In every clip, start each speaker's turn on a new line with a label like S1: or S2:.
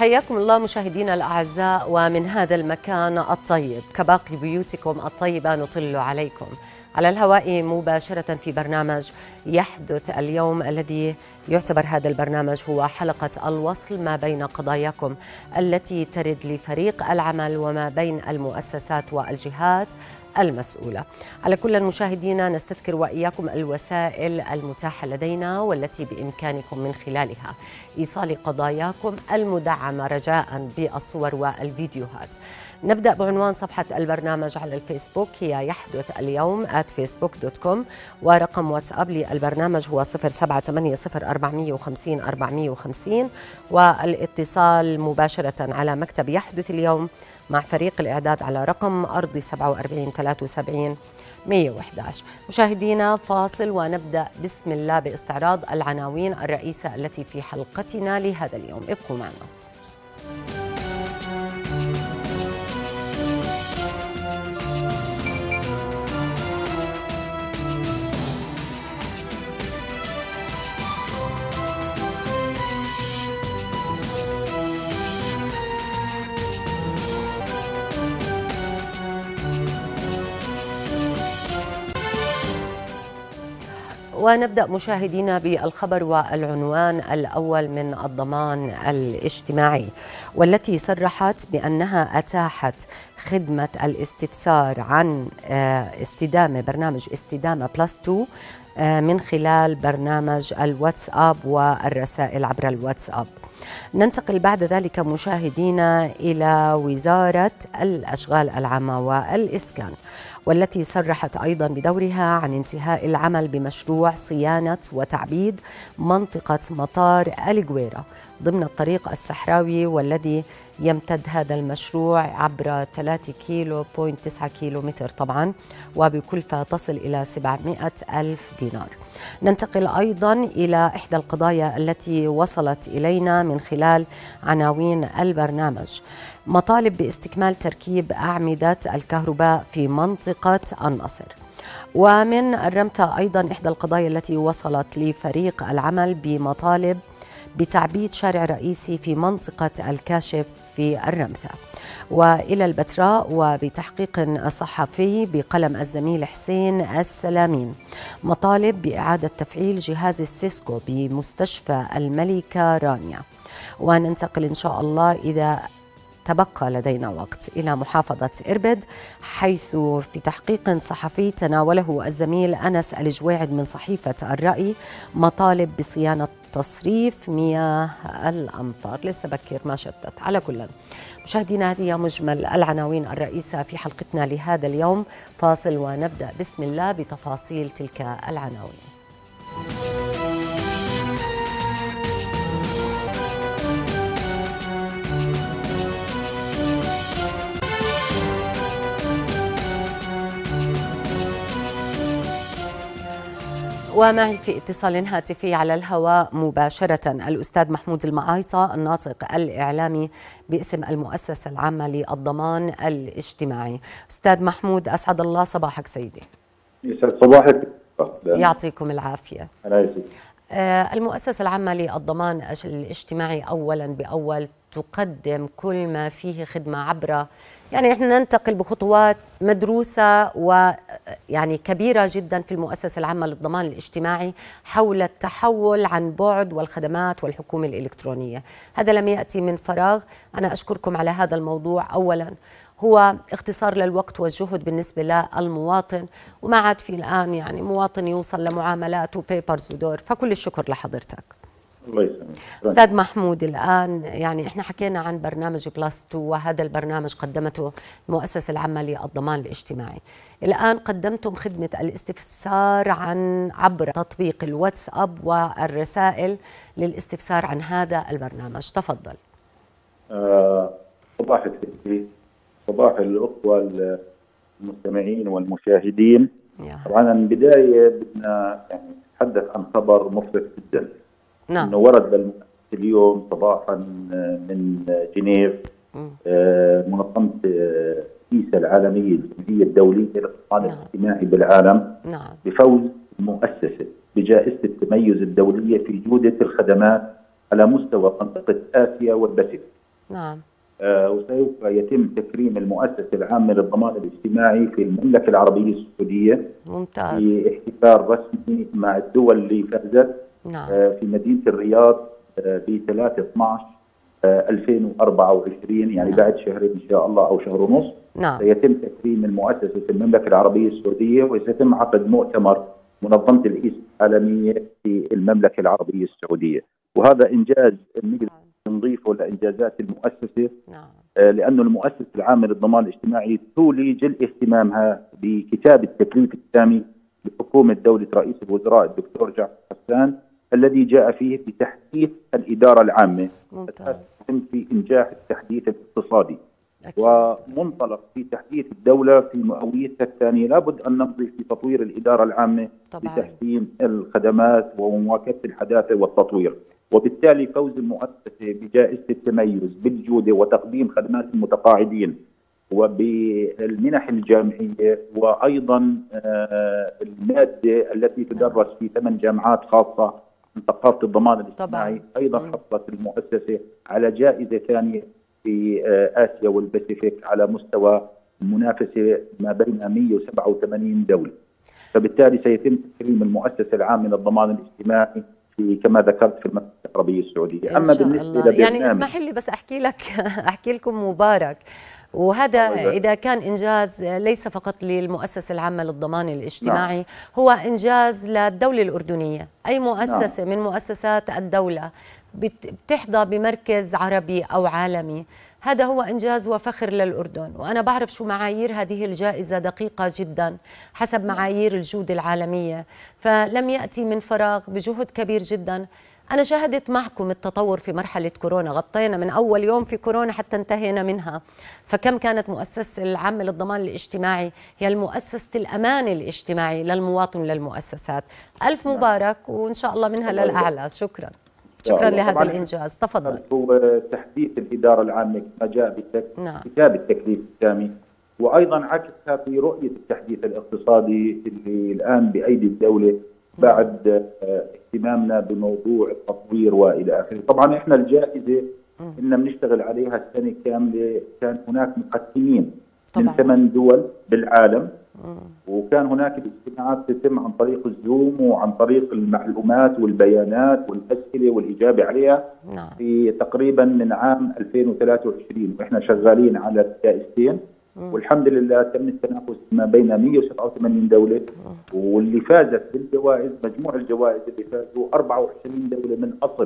S1: حياكم الله مشاهدينا الأعزاء، ومن هذا المكان الطيب كباقي بيوتكم الطيبة نطل عليكم على الهواء مباشرة في برنامج يحدث اليوم، الذي يعتبر هذا البرنامج هو حلقة الوصل ما بين قضاياكم التي ترد لفريق العمل وما بين المؤسسات والجهات المسؤولة. على كل المشاهدين نستذكر وإياكم الوسائل المتاحة لدينا والتي بإمكانكم من خلالها إيصال قضاياكم المدعمة رجاء بالصور والفيديوهات. نبدأ بعنوان صفحة البرنامج على الفيسبوك هي يحدث اليوم @facebook.com، ورقم واتساب للبرنامج هو 0780450450، والاتصال مباشرة على مكتب يحدث اليوم مع فريق الإعداد على رقم أرضي 47 73 111. مشاهدينا فاصل ونبدأ بسم الله باستعراض العناوين الرئيسة التي في حلقتنا لهذا اليوم. ابقوا معنا. ونبدأ مشاهدينا بالخبر والعنوان الأول من الضمان الاجتماعي، والتي صرحت بأنها أتاحت خدمة الاستفسار عن استدامة برنامج استدامة بلس 2 من خلال برنامج الواتساب والرسائل عبر الواتساب. ننتقل بعد ذلك مشاهدينا إلى وزارة الأشغال العامة والإسكان، والتي صرحت أيضا بدورها عن انتهاء العمل بمشروع صيانة وتعبيد منطقة مطار الجويرة ضمن الطريق الصحراوي، والذي يمتد هذا المشروع عبر 3.9 كيلومتر طبعا، وبكلفة تصل إلى 700 ألف دينار. ننتقل أيضا إلى إحدى القضايا التي وصلت إلينا من خلال عناوين البرنامج: مطالب باستكمال تركيب أعمدة الكهرباء في منطقة النصر. ومن الرمثة أيضا إحدى القضايا التي وصلت لفريق العمل بمطالب بتعبيد شارع رئيسي في منطقة الكاشف في الرمثة. وإلى البتراء وبتحقيق صحفي بقلم الزميل حسين السلامين، مطالب بإعادة تفعيل جهاز السيسكو بمستشفى الملكة رانيا. وننتقل إن شاء الله إذا تبقى لدينا وقت إلى محافظة إربد، حيث في تحقيق صحفي تناوله الزميل أنس الجويعد من صحيفة الرأي مطالب بصيانة تصريف مياه الأمطار. لسه بكير ما شتت. على كل مشاهدينا هذه مجمل العناوين الرئيسة في حلقتنا لهذا اليوم. فاصل ونبدأ بسم الله بتفاصيل تلك العناوين. ومعي في اتصال هاتفي على الهواء مباشرة الأستاذ محمود المعايطة، الناطق الإعلامي باسم المؤسسة العامة للضمان الاجتماعي. أستاذ محمود، أسعد الله صباحك سيدي.
S2: يسعد صباحك.
S1: يعطيكم العافية.
S2: أنا
S1: المؤسسة العامة للضمان الاجتماعي أولا بأول تقدم كل ما فيه خدمة عبر، يعني احنا ننتقل بخطوات مدروسة ويعني كبيرة جدا في المؤسسة العامة للضمان الاجتماعي حول التحول عن بعد والخدمات والحكومة الإلكترونية. هذا لم يأتي من فراغ. أنا أشكركم على هذا الموضوع. أولا هو اختصار للوقت والجهد بالنسبة للمواطن، وما عاد في الآن يعني مواطن يوصل لمعاملات وبيبرز ودور، فكل الشكر لحضرتك.
S2: الله يسلمك.
S1: أستاذ محمود، الآن يعني إحنا حكينا عن برنامج بلس 2، وهذا البرنامج قدمته المؤسسة العامة للضمان الاجتماعي. الآن قدمتم خدمة الاستفسار عبر تطبيق الواتساب والرسائل للاستفسار عن هذا البرنامج. تفضل.
S2: صباح الخير، صباح الأخوة المستمعين والمشاهدين. طبعا من البداية بدنا يعني نتحدث عن خبر مفرح جدا.
S1: نعم.
S2: انه ورد بالمؤسسة اليوم صباحا من جنيف منظمة كيسة العالمية الجمعية الدولية للضمان الاجتماعي بالعالم بفوز المؤسسة بجائزة التميز الدولية في جودة الخدمات على مستوى منطقة آسيا والباسيفيك.
S1: نعم.
S2: وسوف يتم تكريم المؤسسة العامة للضمان الاجتماعي في المملكة العربية السعودية.
S1: ممتاز.
S2: في احتفال رسمي مع الدول اللي فازت.
S1: نعم.
S2: في مدينة الرياض ب 3/12/2024، يعني نعم. بعد شهرين إن شاء الله أو شهر ونص.
S1: نعم.
S2: سيتم تكريم المؤسسة في المملكة العربية السعودية، وسيتم عقد مؤتمر منظمة الإيس العالمية في المملكة العربية السعودية، وهذا إنجاز نقدر نضيفه لإنجازات المؤسسة. نعم. لأنه المؤسسة العامة للضمان الاجتماعي تولج اهتمامها بكتاب التكليف السامي لحكومة دولة رئيس الوزراء الدكتور جعفر حسان، الذي جاء فيه بتحديث الإدارة العامة.
S1: ممتاز.
S2: في إنجاح التحديث الاقتصادي أكيد. ومنطلق في تحديث الدولة في مئويتها الثانية. لابد أن نمضي في تطوير الإدارة العامة طبعا. لتحسين الخدمات ومواكبة الحداثة والتطوير، وبالتالي فوز المؤسسة بجائزة التميز بالجودة وتقديم خدمات المتقاعدين وبالمنح الجامعية، وأيضا المادة التي تدرس في 8 جامعات خاصة من ثقافة الضمان الاجتماعي. أيضا حصلت المؤسسة على جائزة ثانية في آسيا والباسيفيك على مستوى المنافسة ما بين 187 دولة. فبالتالي سيتم تكريم المؤسسة العامة للضمان الاجتماعي في كما ذكرت في المملكة العربية السعودية.
S1: أما بالنسبة يعني اسمح لي بس أحكي لكم مبارك، وهذا إذا كان إنجاز ليس فقط للمؤسسة العامة للضمان الاجتماعي، نعم. هو إنجاز للدولة الأردنية. أي مؤسسة نعم. من مؤسسات الدولة بتحظى بمركز عربي أو عالمي، هذا هو إنجاز وفخر للأردن. وأنا بعرف شو معايير هذه الجائزة، دقيقة جدا حسب معايير الجودة العالمية، فلم يأتي من فراغ، بجهد كبير جدا. أنا شاهدت معكم التطور في مرحلة كورونا، غطينا من أول يوم في كورونا حتى انتهينا منها. فكم كانت مؤسسة العامة للضمان الاجتماعي هي المؤسسة الأمان الاجتماعي للمواطن للمؤسسات. ألف مبارك، وإن شاء الله منها للأعلى. شكرا لهذا الإنجاز. تفضل.
S2: هو تحديث الإدارة العامة كما جاء بكتاب التكليف السامي، وأيضا عكسها في رؤية التحديث الاقتصادي اللي الآن بأيدي الدولة بعد اهتمامنا بموضوع التطوير والى اخره. طبعا احنا الجائزه كنا بنشتغل عليها السنه كامله، كان هناك مقدمين من 8 دول بالعالم، وكان هناك الاجتماعات تتم عن طريق الزوم وعن طريق المعلومات والبيانات والاسئله والاجابه عليها في تقريبا من عام 2023، واحنا شغالين على الجائزتين، والحمد لله تم التنافس ما بين 187 دولة، واللي فازت بالجوائز مجموع الجوائز اللي فازوا 24 دولة من أصل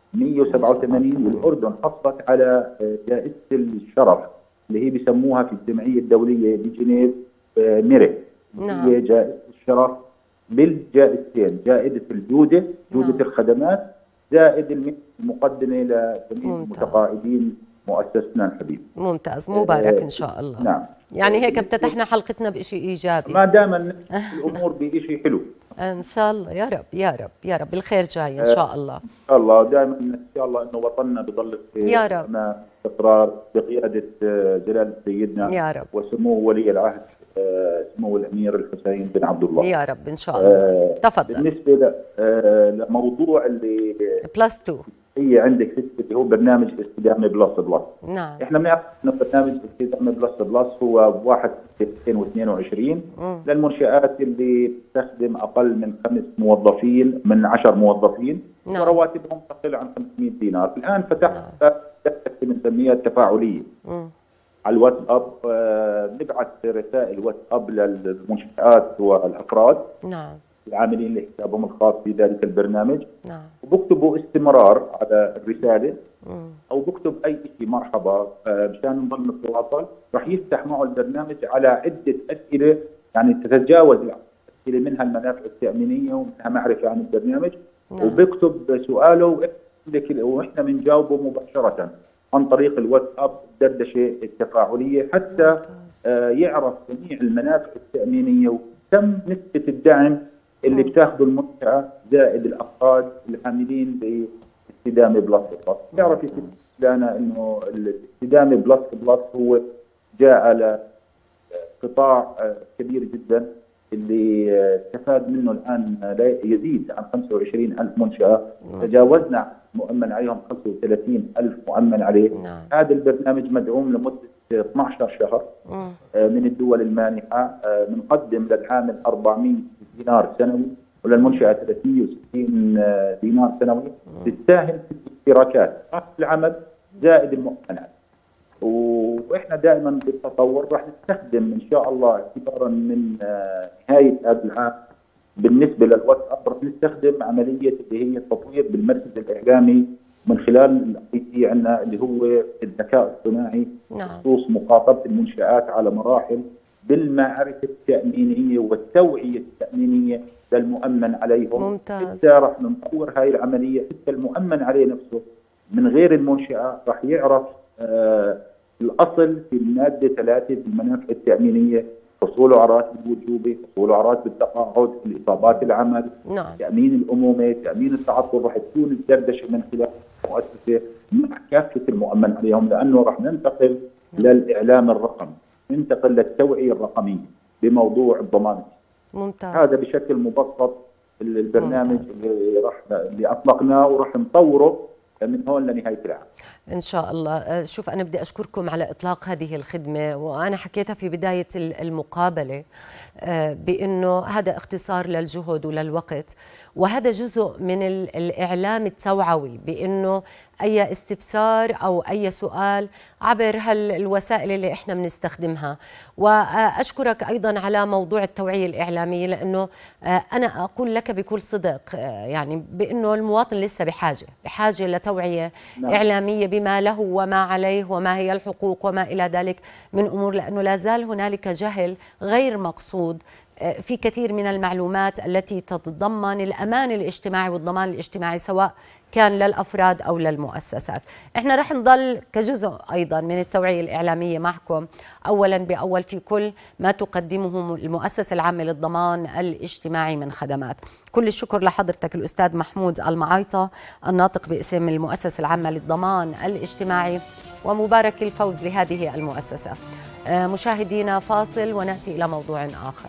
S2: 187، والأردن حصلت على جائزة الشرف اللي هي بيسموها في الجمعية الدولية بجنيف ميريت. هي جائزة الشرف بالجائزتين، جائزة الجودة، جودة الخدمات، زائد المقدمة لجميع المتقاعدين مؤسستنا الحبيب.
S1: ممتاز، مبارك ان شاء الله.
S2: نعم.
S1: يعني هيك افتتحنا حلقتنا بشيء ايجابي،
S2: ما دام الامور بشيء حلو.
S1: ان شاء الله، يا رب يا رب يا رب الخير جاي ان شاء الله.
S2: ان شاء الله دائما ان شاء الله انه وطننا بضل
S1: يا رب
S2: مع استقرار بقياده جلاله سيدنا
S1: يا رب
S2: وسمو ولي العهد سمو الامير الحسين بن عبد الله
S1: يا رب ان شاء الله. تفضل.
S2: بالنسبه لموضوع اللي
S1: بلس 2
S2: هي عندك اللي هو برنامج استدامه بلس.
S1: نعم.
S2: احنا بنعرف انه برنامج استدامه بلس هو 1/2022 للمنشآت اللي تستخدم اقل من 5 موظفين من 10 موظفين. نعم. ورواتبهم تقل عن 500 دينار. الان فتحت بنسميها التفاعليه على الواتساب، نبعث رسائل واتساب للمنشآت والافراد.
S1: نعم.
S2: العاملين لحسابهم الخاص في ذلك البرنامج.
S1: نعم.
S2: وبكتبوا استمرار على الرساله او بكتب اي شيء مرحبا مشان نضل نتواصل. راح يفتح معه البرنامج على عده اسئله يعني تتجاوز الاسئله، منها المنافع التامينيه ومنها معرفه عن البرنامج. نعم. وبكتب سؤاله واحنا بنجاوبه مباشره عن طريق الواتساب، الدردشه التفاعليه، حتى يعرف جميع المنافع التامينيه وكم نسبه الدعم اللي بتاخذه المنشأة زائد الافراد العاملين باستدامه بلس. تعرف لنا انه الاستدامه بلس هو جاء لقطاع كبير جدا اللي استفاد منه الآن لا يزيد عن 25,000 منشأة، تجاوزنا مؤمن عليهم 35,000 مؤمن عليه. هذا البرنامج مدعوم لمدة 12 شهر من الدول المانحة. بنقدم للعامل 400 دينار سنوي وللمنشأة 360 دينار سنوي، تساهم في الاشتراكات رأس العمل زائد المؤمن عليه. واحنا دائما بالتطور راح نستخدم ان شاء الله اعتبارا من نهايه هذا العام بالنسبه للواتساب راح نستخدم عمليه اللي هي التطوير بالمركز الاعلامي من خلال الIT عندنا اللي هو الذكاء الصناعي بخصوص مخاطبه المنشآت على مراحل بالمعرفه التامينيه والتوعيه التامينيه للمؤمن عليهم.
S1: ممتاز.
S2: حتى راح نطور هاي العمليه حتى المؤمن عليه نفسه من غير المنشأة راح يعرف الأصل في المادة 3 في المنافع التأمينية، حصوله على راتب الوجوبي، حصوله على راتب التقاعد، الإصابات العمل، تأمين الأمومة، تأمين التعطل، راح تكون الدردشة من خلال المؤسسة مع كافة المؤمن عليهم، لأنه راح ننتقل للإعلام الرقمي، ننتقل للتوعية الرقمية بموضوع الضمان.
S1: ممتاز.
S2: هذا بشكل مبسط البرنامج اللي أطلقناه وراح نطوره من هون لنهاية العام
S1: إن شاء الله. شوف، أنا بدي أشكركم على إطلاق هذه الخدمة، وأنا حكيتها في بداية المقابلة بأنه هذا اختصار للجهد وللوقت، وهذا جزء من الإعلام التوعوي بأنه أي استفسار أو أي سؤال عبر الوسائل اللي إحنا بنستخدمها. وأشكرك أيضا على موضوع التوعية الإعلامية، لأنه أنا أقول لك بكل صدق يعني بأنه المواطن لسه بحاجة لتوعية إعلامية بما له وما عليه وما هي الحقوق وما إلى ذلك من أمور، لأنه لا زال هنالك جهل غير مقصود في كثير من المعلومات التي تتضمن الأمان الاجتماعي والضمان الاجتماعي سواء كان للأفراد أو للمؤسسات. احنا رح نضل كجزء أيضا من التوعية الإعلامية معكم أولا بأول في كل ما تقدمه المؤسسة العامة للضمان الاجتماعي من خدمات. كل الشكر لحضرتك الأستاذ محمود المعايطة الناطق باسم المؤسسة العامة للضمان الاجتماعي، ومبارك الفوز لهذه المؤسسة. مشاهدينا فاصل ونأتي إلى موضوع آخر.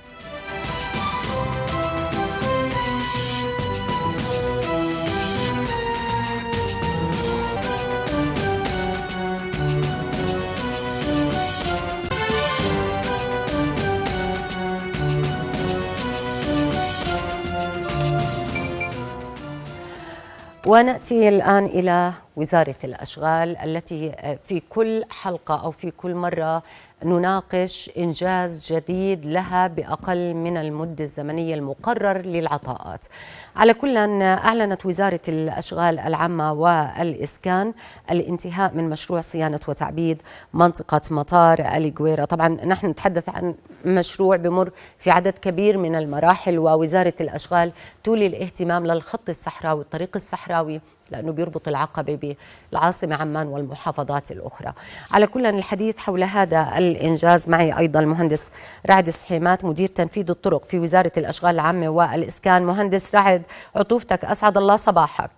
S1: ونأتي الآن إلى وزارة الأشغال التي في كل حلقة أو في كل مرة نناقش إنجاز جديد لها بأقل من المدة الزمنية المقرر للعطاءات. على كل أعلنت وزارة الأشغال العامة والإسكان الانتهاء من مشروع صيانة وتعبيد منطقة مطار اليغويرا. طبعا نحن نتحدث عن مشروع بمر في عدد كبير من المراحل، ووزارة الأشغال تولي الاهتمام للخط الصحراوي، الطريق الصحراوي، لأنه بيربط العقبة بالعاصمة عمان والمحافظات الأخرى. على كل الحديث حول هذا الإنجاز معي أيضا المهندس رعد سحيمات مدير تنفيذ الطرق في وزارة الأشغال العامة والإسكان. مهندس رعد، عطوفتك، أسعد الله صباحك.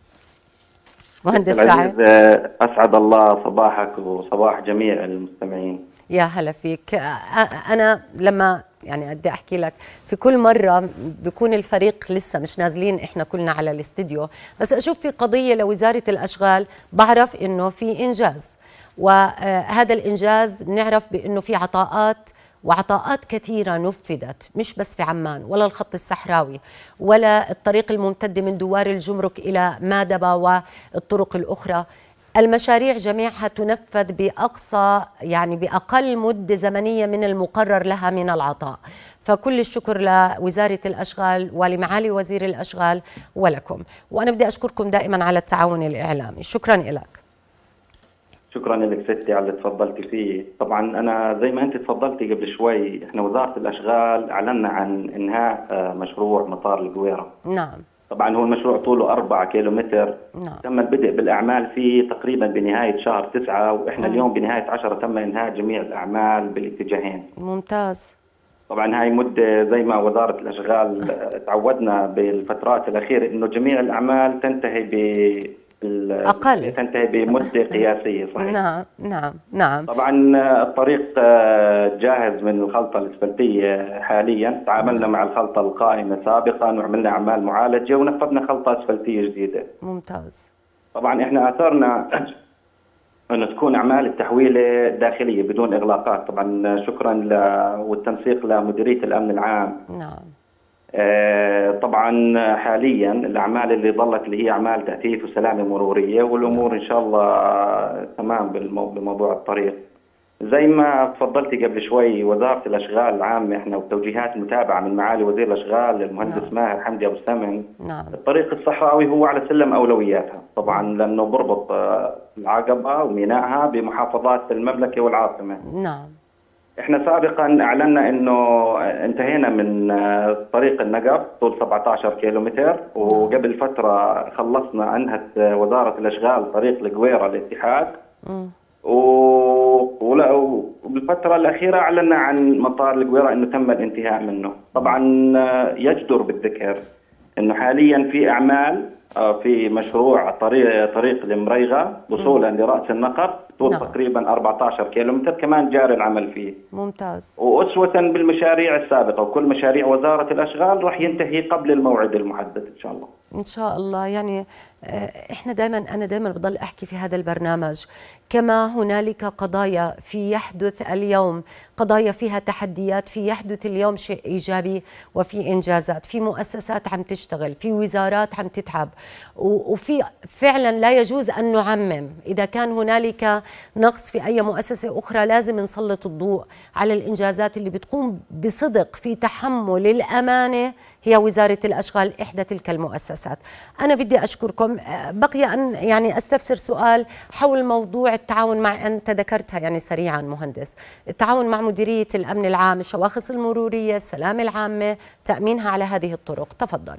S1: مهندس رعد،
S3: أسعد الله صباحك وصباح جميع المستمعين.
S1: يا هلا فيك. أنا لما يعني بدي أحكي لك في كل مرة بيكون الفريق لسه مش نازلين إحنا كلنا على الاستديو، بس أشوف في قضية لوزارة الأشغال بعرف إنه في إنجاز، وهذا الإنجاز بنعرف بإنه في عطاءات كثيرة نفذت، مش بس في عمان ولا الخط الصحراوي ولا الطريق الممتد من دوار الجمرك إلى مادبة والطرق الأخرى. المشاريع جميعها تنفذ بأقل مدة زمنية من المقرر لها من العطاء. فكل الشكر لوزارة الأشغال ولمعالي وزير الأشغال ولكم، وأنا بدي أشكركم دائما على التعاون الإعلامي. شكرا لك.
S3: شكرا لك ستي على اللي تفضلتي فيه. طبعا أنا زي ما أنت تفضلتي قبل شوي، إحنا وزارة الأشغال أعلنا عن إنهاء مشروع مطار اليغويرا.
S1: نعم.
S3: طبعا هو المشروع طوله 4 كيلومتر.
S1: نعم.
S3: تم البدء بالأعمال فيه تقريبا بنهاية شهر 9، وإحنا اليوم بنهاية 10 تم إنهاء جميع الأعمال بالاتجاهين.
S1: ممتاز.
S3: طبعا هاي مدة زي ما وزارة الأشغال تعودنا بالفترات الأخيرة إنه جميع الأعمال تنتهي
S1: أقل
S3: تنتهي بمدة قياسية. صحيح.
S1: نعم نعم نعم.
S3: طبعا الطريق جاهز من الخلطة الأسفلتية حاليا. تعاملنا مع الخلطة القائمة سابقا وعملنا أعمال معالجة ونفذنا خلطة أسفلتية جديدة.
S1: ممتاز.
S3: طبعا احنا اثرنا انه تكون اعمال التحويله داخليه بدون اغلاقات. طبعا شكرا والتنسيق لمديريه الامن العام.
S1: نعم.
S3: طبعا حاليا الاعمال اللي ظلت اللي هي اعمال تأثيف وسلامه مروريه، والامور ان شاء الله تمام بموضوع الطريق. زي ما تفضلتي قبل شوي، وزاره الاشغال العامه احنا وتوجيهات متابعه من معالي وزير الاشغال المهندس ماهر حمدي ابو السمن.
S1: نعم.
S3: الطريق الصحراوي هو على سلم اولوياتها طبعا، لانه بربط العقبه ومينائها بمحافظات المملكه والعاصمه.
S1: نعم.
S3: احنا سابقا اعلنا انه انتهينا من طريق النقب طول 17 كيلومتر، وقبل فتره خلصنا انهت وزاره الاشغال طريق القويره الاتحاد. وبالفترة الأخيرة أعلنا عن مطار القويرة أنه تم الانتهاء منه. طبعا يجدر بالذكر أنه حاليا في أعمال في مشروع طريق المريغة وصولا لرأس النقب طول تقريبا 14 كيلومتر، كمان جاري العمل فيه.
S1: ممتاز.
S3: وأسوة بالمشاريع السابقة، وكل مشاريع وزارة الأشغال راح ينتهي قبل الموعد المحدد إن شاء الله.
S1: إن شاء الله. يعني احنا أنا دائما بضل أحكي في هذا البرنامج، كما هنالك قضايا في يحدث اليوم، قضايا فيها تحديات، في يحدث اليوم شيء إيجابي وفي إنجازات، في مؤسسات عم تشتغل، في وزارات عم تتعب، وفي فعلا لا يجوز أن نعمم. إذا كان هنالك نقص في أي مؤسسة أخرى لازم نسلط الضوء على الإنجازات اللي بتقوم بصدق في تحمل الأمانة. هي وزارة الأشغال إحدى تلك المؤسسات. أنا بدي أشكركم. بقي أن يعني أستفسر سؤال حول موضوع التعاون مع، أنت ذكرتها يعني سريعا مهندس، التعاون مع مديرية الأمن العام، الشواخص المرورية، السلامة العامة، تأمينها على هذه الطرق. تفضل.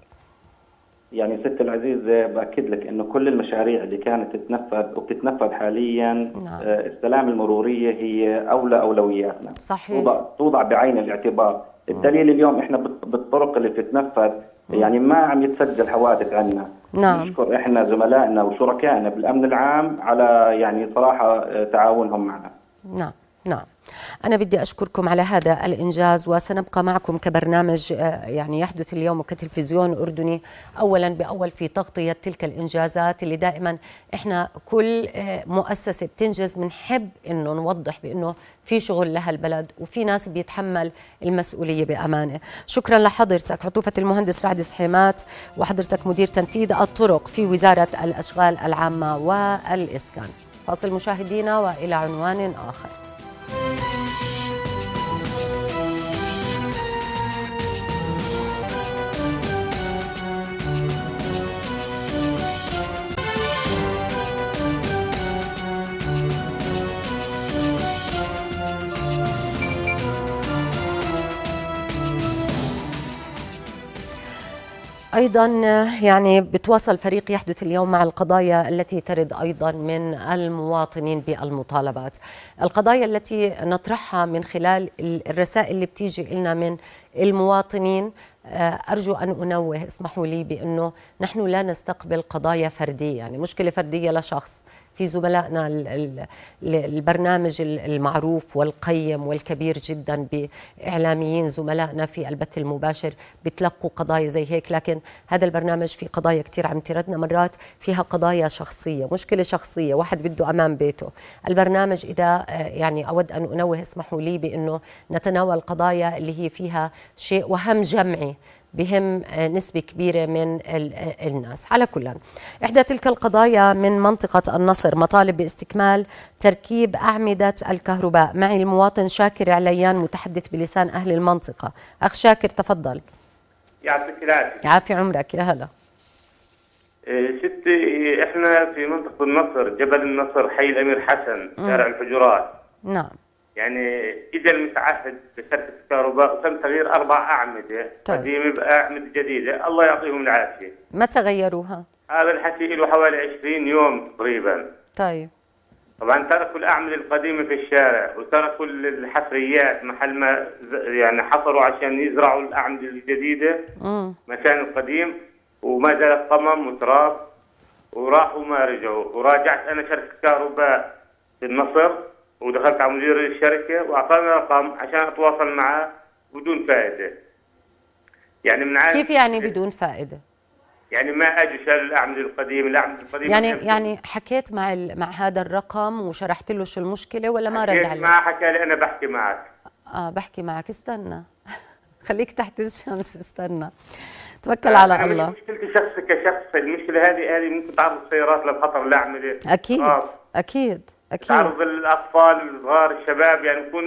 S3: يعني ست العزيزة بأكد لك أنه كل المشاريع اللي كانت تتنفذ وبتتنفذ حاليا، نعم. السلامة المرورية هي أولى أولوياتنا.
S1: صحيح.
S3: توضع بعين الاعتبار. الدليل اليوم احنا بالطرق اللي بتتنفذ يعني ما عم يتسجل حوادث عنا.
S1: نعم.
S3: نشكر احنا زملائنا وشركائنا بالامن العام على يعني صراحه تعاونهم معنا.
S1: نعم نعم. أنا بدي أشكركم على هذا الإنجاز، وسنبقى معكم كبرنامج يعني يحدث اليوم وكتلفزيون أردني أولا بأول في تغطية تلك الإنجازات اللي دائما إحنا كل مؤسسة بتنجز بنحب إنه نوضح بإنه في شغل لها البلد وفي ناس بيتحمل المسؤولية بأمانة. شكرا لحضرتك عطوفة المهندس رعد سحيمات، وحضرتك مدير تنفيذ الطرق في وزارة الأشغال العامة والإسكان. فاصل مشاهدينا وإلى عنوان آخر. أيضا يعني بتواصل فريق يحدث اليوم مع القضايا التي ترد أيضا من المواطنين بالمطالبات، القضايا التي نطرحها من خلال الرسائل اللي بتيجي لنا من المواطنين. أرجو أن أنوه، اسمحوا لي، بأنه نحن لا نستقبل قضايا فردية، يعني مشكلة فردية لشخص. في زملائنا البرنامج المعروف والقيم والكبير جدا بإعلاميين زملائنا في البث المباشر بتلقوا قضايا زي هيك، لكن هذا البرنامج في قضايا كثير عم تردنا مرات فيها قضايا شخصية، مشكلة شخصية، واحد بده أمام بيته. البرنامج إذا يعني أود أن أنوه، اسمحوا لي، بأنه نتناول قضايا اللي هي فيها شيء وهم جمعي بهم نسبة كبيرة من الناس. على كل، إحدى تلك القضايا من منطقة النصر، مطالب باستكمال تركيب أعمدة الكهرباء. معي المواطن شاكر عليان متحدث بلسان أهل المنطقة. أخ شاكر تفضل.
S4: يعطيك العافية.
S1: عافية عمرك، يا هلا.
S4: ستي، إحنا في منطقة النصر، جبل النصر، حي الأمير حسن، شارع الحجرات.
S1: نعم.
S4: يعني إجا المتعهد بشركة الكهرباء وتم تغيير 4 أعمدة قديمة بأعمدة جديدة، الله يعطيهم العافية.
S1: متى غيروها؟
S4: هذا الحكي له حوالي 20 يوم تقريبا.
S1: طيب.
S4: طبعا تركوا الأعمدة القديمة في الشارع وتركوا الحفريات محل ما يعني حفروا عشان يزرعوا الأعمدة الجديدة مكان القديم، وما زالت قمم وتراب. وراحوا ما رجعوا، وراجعت انا شركه كهرباء في مصر ودخلت على مدير الشركه واعطاني رقم عشان اتواصل معه بدون فائده. يعني من عام
S1: كيف يعني بدون فائده؟
S4: يعني ما اجى شال الاعمده القديمه
S1: يعني حكيت مع هذا الرقم وشرحت له شو المشكله ولا ما رد عليك؟
S4: ما حكى لي انا بحكي معك.
S1: بحكي معك، استنى خليك تحت الشمس، استنى توكل على الله.
S4: مشكلتي شخص كشخص، المشكله هذه ممكن تعرض السيارات للخطر الاعمده.
S1: اكيد
S4: تعرض الاطفال الصغار الشباب،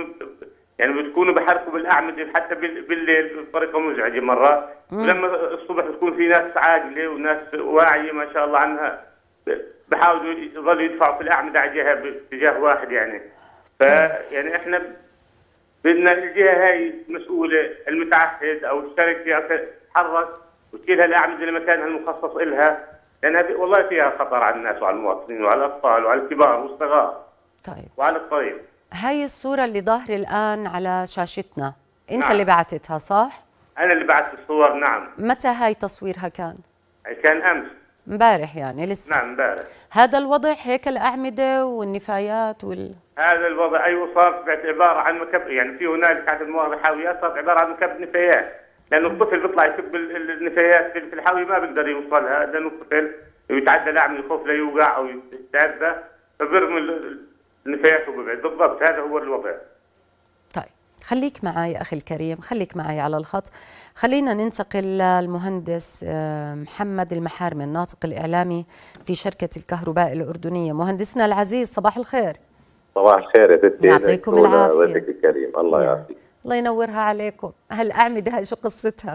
S4: بتكونوا بحركوا بالاعمده حتى بالليل بطريقه مزعجه مرات، ولما الصبح بتكون في ناس عاقله وناس واعيه ما شاء الله عنها بحاولوا يظلوا يدفعوا في الاعمده على جهه باتجاه واحد يعني. فيعني احنا بدنا الجهه هاي مسؤوله، المتعهد او الشركه تتحرك وتشيل هالاعمده لمكانها المخصص لها، لانها والله فيها خطر على الناس وعلى المواطنين وعلى الاطفال وعلى الكبار والصغار.
S1: طيب
S4: وعلى الطريق.
S1: هاي الصورة اللي ظاهرة الآن على شاشتنا، أنت اللي بعتتها صح؟
S4: أنا اللي بعت الصور. نعم.
S1: متى هاي تصويرها كان؟
S4: كان أمس.
S1: امبارح يعني لسه؟
S4: نعم امبارح.
S1: هذا الوضع هيك الأعمدة والنفايات
S4: هذا الوضع أيوه، صار عبارة عن مكب، يعني في هنالك عدد مواضع حاويات صارت عبارة عن مكب نفايات، لأنه الطفل بيطلع يكب النفايات في الحاوية ما بيقدر يوصلها، لأنه الطفل يتعدى الأعمدة يخوف لا يوقع أو يتعدى فبيرمي النفايات وببعد. بالضبط هذا هو الوضع.
S1: طيب خليك معي أخي الكريم، خليك معي على الخط. خلينا ننتقل للمهندس محمد المحارمي الناطق الإعلامي في شركة الكهرباء الأردنية. مهندسنا العزيز صباح الخير.
S5: صباح الخير يا ستي،
S1: يعطيكم العافية.
S5: ضيفك الكريم الله يعافيك.
S1: الله ينورها عليكم. هالأعمدة هاي شو قصتها؟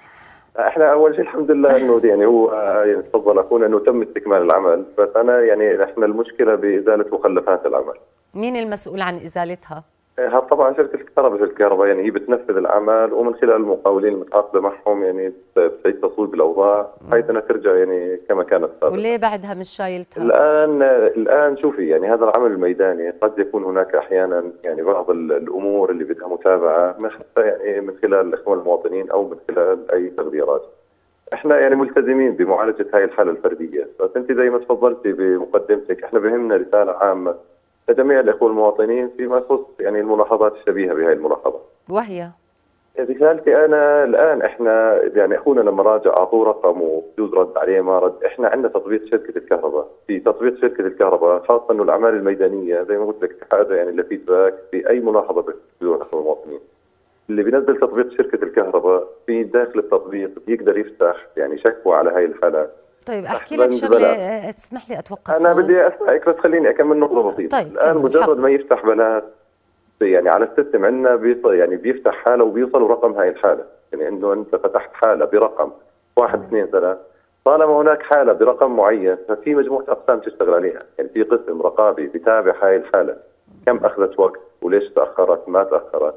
S5: احنا اول شيء الحمد لله انه يعني هو يعني تفضل اخونا انه تم استكمال العمل، بس انا يعني احنا المشكله بازاله مخلفات العمل.
S1: مين المسؤول عن ازالتها؟
S5: طبعا شركه الكهرباء يعني هي بتنفذ العمل، ومن خلال المقاولين المتعاقده معهم يعني بتعيد تصويب الاوضاع بحيث انها ترجع يعني كما كانت سابقا.
S1: وليه بعدها مش شايلتها؟
S5: الان شوفي يعني هذا العمل الميداني قد يكون هناك احيانا يعني بعض الامور اللي بدها متابعه حتى يعني من خلال الاخوان المواطنين او من خلال اي تغييرات. احنا يعني ملتزمين بمعالجه هاي الحاله الفرديه، بس انت زي ما تفضلتي بمقدمتك احنا بهمنا رساله عامه لجميع الاخوه المواطنين فيما يخص يعني الملاحظات الشبيهه بهذه الملاحظه.
S1: وهي
S5: رسالتي انا الان احنا يعني اخونا لما راجع اعطوه رقم وبجوز رد عليه ما رد، احنا عندنا تطبيق شركه الكهرباء، في تطبيق شركه الكهرباء خاصه انه الاعمال الميدانيه زي ما قلت لك حاجه يعني لفيدباك في اي ملاحظه بتجوز الاخوه المواطنين. اللي بينزل تطبيق شركه الكهرباء في داخل التطبيق بيقدر يفتح يعني شكوى على هاي الحالات.
S1: طيب احكي لك شغله، تسمح لي اتوقف؟
S5: انا بدي اسمعك بس خليني اكمل نقطه بسيطه.
S1: طيب
S5: الان مجرد ما يفتح بلاغ يعني على السيستم عندنا يعني بيفتح حاله وبيوصل رقم هاي الحاله، يعني انه انت فتحت حاله برقم 1 2 3، طالما هناك حاله برقم معين ففي مجموعه اقسام تشتغل عليها، يعني في قسم رقابي بيتابع هاي الحاله كم اخذت وقت وليش تاخرت ما تاخرت.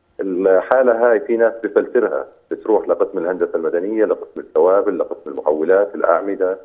S5: الحاله هاي في ناس بفلترها بتروح لقسم الهندسه المدنيه، لقسم التوابل، لقسم المحولات، الاعمده.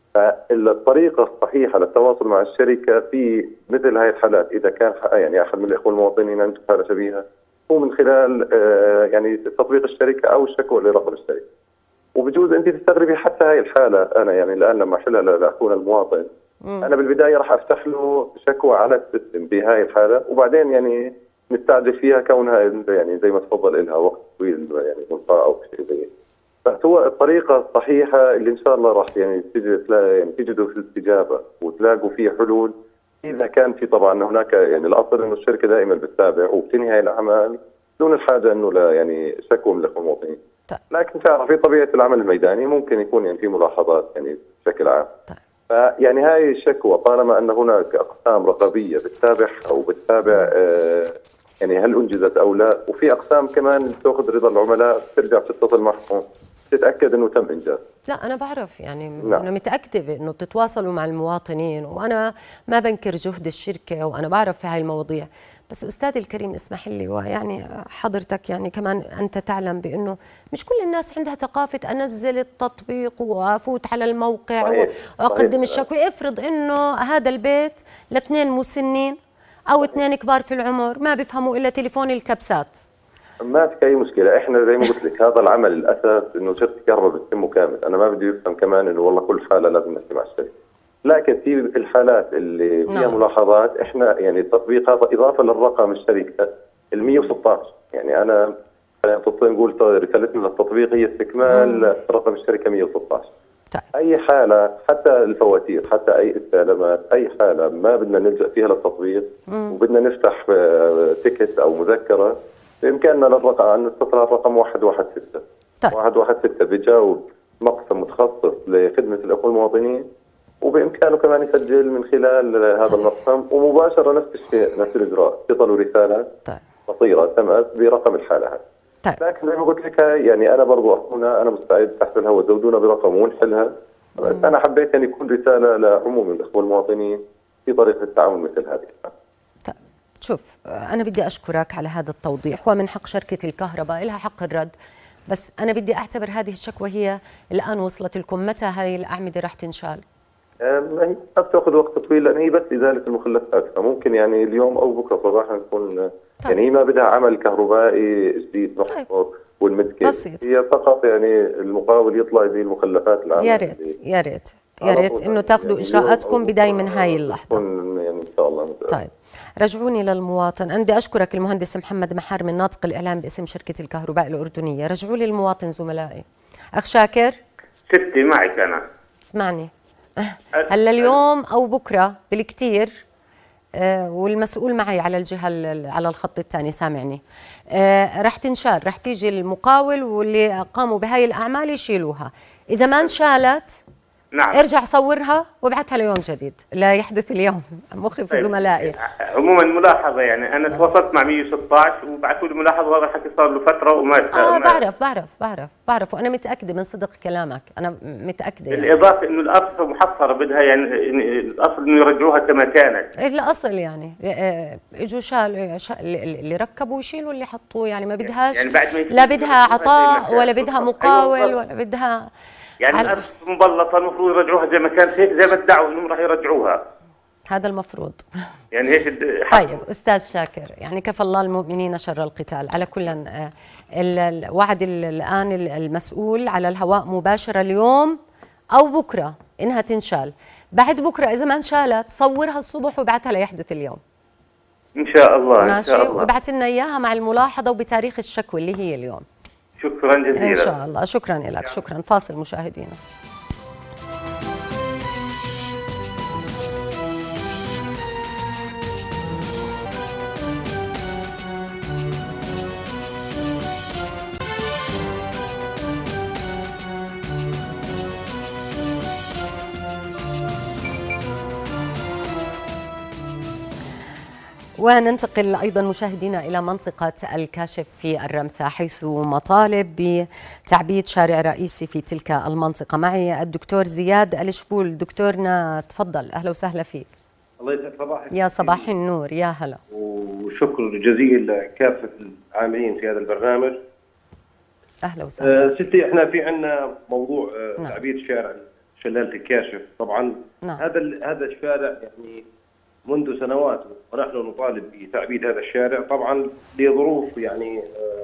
S5: فالطريقه الصحيحه للتواصل مع الشركه في مثل هاي الحالات اذا كان يعني احد من الاخوه المواطنين عنده حاله شبيهه هو من خلال يعني تطبيق الشركه او الشكوى لرقم الشركه. وبجوز انت تستغربي حتى هاي الحاله، انا يعني الان لما احلها لاخونا المواطن انا بالبدايه راح افتح له شكوى على السيستم بهاي الحاله، وبعدين يعني نستعجل فيها كونها يعني زي ما تفضل لها وقت طويل يعني منقطع او شيء زي. بس هو الطريقه الصحيحه اللي ان شاء الله راح يعني تجدوا في الاستجابه وتلاقوا فيه حلول اذا كان في طبعا هناك يعني الاصل انه الشركه دائما بتتابع وبتنهي هاي الاعمال دون الحاجه انه لا يعني شكوى من الاخوه المواطنين. لكن تعرف في طبيعه العمل الميداني ممكن يكون يعني في ملاحظات يعني بشكل عام. فيعني هاي الشكوى طالما ان هناك اقسام رقابيه بتتابع او بتتابع يعني هل انجزت او لا، وفي اقسام كمان بتاخذ رضا العملاء بترجع بتتصل معهم تتاكد انه تم انجاز.
S1: لا انا بعرف يعني انا متاكده انه بتتواصلوا مع المواطنين، وانا ما بنكر جهد الشركه وانا بعرف في هاي المواضيع، بس استاذي الكريم اسمح لي ويعني حضرتك يعني كمان انت تعلم بانه مش كل الناس عندها ثقافه انزل التطبيق وافوت على الموقع واقدم الشكوى. افرض انه هذا البيت ل2 مسنين او 2 كبار في العمر ما بيفهموا الا تليفون الكبسات.
S5: ما في اي مشكله، احنا زي ما قلت لك هذا العمل الاساس انه شركه الكهرباء بتتمه كامل، انا ما بدي يفهم كمان انه والله كل حاله لازم نحكي مع الشركه. لكن في الحالات اللي فيها ملاحظات احنا يعني التطبيق هذا اضافه للرقم الشركه ال 116. يعني انا نقول رسالتنا للتطبيق هي استكمال رقم الشركه 116.
S1: طيب.
S5: اي حاله حتى الفواتير حتى اي استلامات اي حاله ما بدنا نلجا فيها للتطبيق وبدنا نفتح تيكت او مذكره بامكاننا ان نتصل على الرقم 116.
S1: طيب.
S5: 116 بيجاوب مقسم متخصص لخدمه الاخوه المواطنين وبامكانه كمان يسجل من خلال هذا المقسم ومباشره نفس الشيء نفس الاجراء تصلوا رساله قصيره تمت برقم الحاله هذه.
S1: طيب.
S5: لكن زي ما قلت لك يعني انا برضو اخونا انا مستعد تحملها وتزودونا برقم ونحلها. بس انا حبيت ان يكون رساله لعموم الاخوه المواطنين في طريقه التعامل مثل هذه.
S1: طيب شوف انا بدي اشكرك على هذا التوضيح، ومن حق شركه الكهرباء لها حق الرد، بس انا بدي اعتبر هذه الشكوى هي الان وصلت لكم، متى هذه الاعمده راح تنشال؟
S5: هي بتاخذ وقت طويل لان هي بس ازاله المخلفات، فممكن يعني اليوم او بكره صباحا نكون يعني هي ما بدها عمل كهربائي جديد نحفر والمسكه، هي فقط يعني المقاول يطلع يزيل المخلفات العامه.
S1: يا ريت يا ريت يا ريت انه تاخذوا اجراءاتكم بدايه من هاي اللحظه.
S5: يعني ان شاء الله.
S1: طيب رجعوني للمواطن، انا بدي اشكرك المهندس محمد محارم الناطق الاعلام باسم شركه الكهرباء الاردنيه. رجعوا لي المواطن زملائي. اخ شاكر
S4: ستي معك انا
S1: اسمعني هلا اليوم او بكره بالكثير والمسؤول معي على الجهه على الخط الثاني سامعني، رح تنشال، رح تيجي المقاول واللي قاموا بهاي الاعمال يشيلوها. اذا ما انشالت
S4: نعم
S1: ارجع صورها وابعثها ليوم جديد لا يحدث اليوم. مخي في زملائي.
S4: عموما ملاحظه يعني انا تواصلت مع 116 وبعثوا لي ملاحظه، هذا الحكي صار له فتره وما بعرف وانا متاكده من صدق كلامك، انا متاكده يعني. بالاضافه انه الارصفه محصره بدها يعني الاصل انه يرجعوها كما كانت.
S1: الاصل يعني اجوا شال اللي ركبوا ويشيلوا اللي حطوه، يعني ما بدهاش
S4: يعني بعد ما
S1: لا بدها عطاء ولا بدها مقاول ولا بدها
S4: يعني الارض مبلطه المفروض يرجعوها زي ما كانت هيك، زي ما ادعوا انهم راح يرجعوها.
S1: هذا المفروض
S4: يعني هيك
S1: طيب استاذ شاكر، يعني كفى الله المؤمنين شر القتال. على كل الوعد الان المسؤول على الهواء مباشره اليوم او بكره انها تنشال، بعد بكره اذا ما انشالت صورها الصبح وابعثها ليحدث اليوم
S4: ان شاء الله.
S1: ماشي،
S4: ان شاء الله
S1: وابعث لنا اياها مع الملاحظه وبتاريخ الشكوى اللي هي اليوم.
S4: شكرا جزيلا.
S1: ان شاء الله. شكرا لك. شكرا. فاصل مشاهدينا. وننتقل أيضا مشاهدينا إلى منطقة الكاشف في الرمثة، حيث مطالب بتعبيد شارع رئيسي في تلك المنطقة. معي الدكتور زياد الشبول. دكتورنا تفضل، أهلا وسهلا فيك.
S6: الله يسعد صباحك.
S1: يا صباح النور، يا هلا.
S6: وشكر جزيل لكافة العاملين في هذا البرنامج.
S1: أهلا وسهلا.
S6: ستي احنا في عندنا موضوع تعبيد شارع شلالة الكاشف. طبعا هذا الشارع يعني منذ سنوات ونحن نطالب بتعبيد هذا الشارع، طبعا لظروف يعني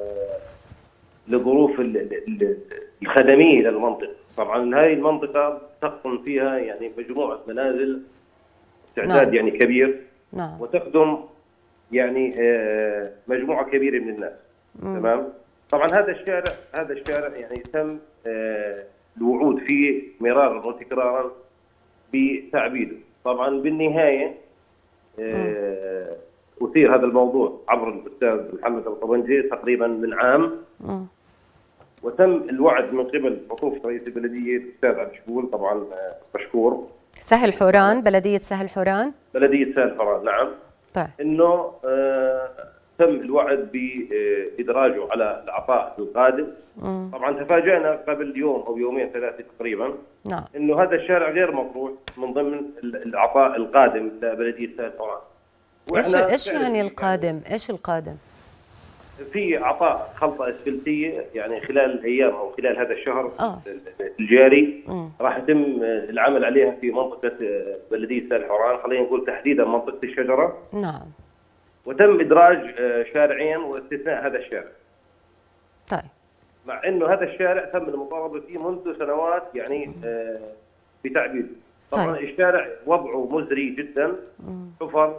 S6: لظروف الخدميه للمنطقه. طبعا هذه المنطقه تسكن فيها يعني مجموعه منازل تعداد يعني كبير، وتخدم يعني مجموعه كبيره من الناس. تمام. طبعا هذا الشارع يعني تم الوعود فيه مرارا وتكرارا بتعبيده. طبعا بالنهايه أثير هذا الموضوع عبر الأستاذ محمد الطبنجي تقريبا من عام، وتم الوعد من قبل مطوف رئيس البلدية الأستاذ عبد الشبول، طبعا مشكور.
S1: سهل حوران، بلدية سهل حوران.
S6: بلدية سهل حوران نعم.
S1: طيب.
S6: إنه تم الوعد بإدراجه على العطاء القادم. طبعا تفاجأنا قبل يوم أو يومين ثلاثة تقريبا إنه هذا الشارع غير مطروح من ضمن العطاء القادم لبلدية سهل حوران.
S1: إيش يعني القادم؟ إيش القادم؟
S6: في عطاء خلطة اسفلتية يعني خلال الأيام أو خلال هذا الشهر الجاري راح يتم العمل عليها في منطقة بلدية سهل حوران، خلينا نقول تحديدا منطقة الشجرة.
S1: نعم.
S6: وتم إدراج شارعين واستثناء هذا الشارع.
S1: طيب.
S6: مع إنه هذا الشارع تم المطالبة فيه منذ سنوات يعني بتعبيده. طبعا الشارع وضعه مزري جدا، حفر.